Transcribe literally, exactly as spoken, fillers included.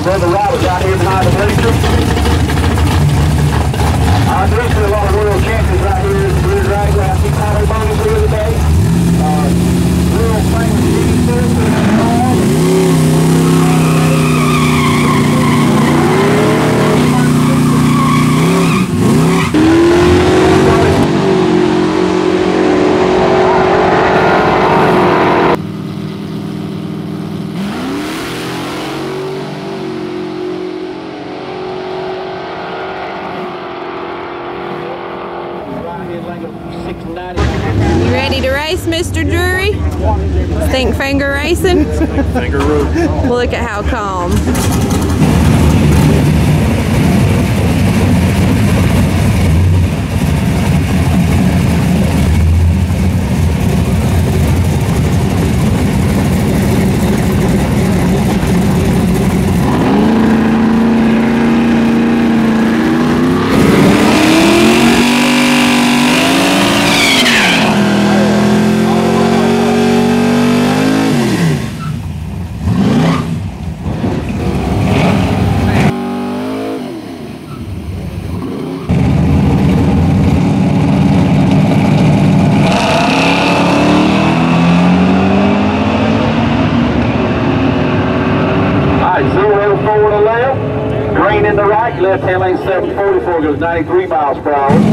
Brother Roberts out here behind the bleachers. I do see a lot of world champions right here in the blue drag. I see Tyler Bonus here today. Uh, real famous T V stars. You ready to race, Mister Drury? Stink finger racing? Finger road. Look at how calm. Green in the right, left hand lane seven forty-four goes ninety-three miles per hour.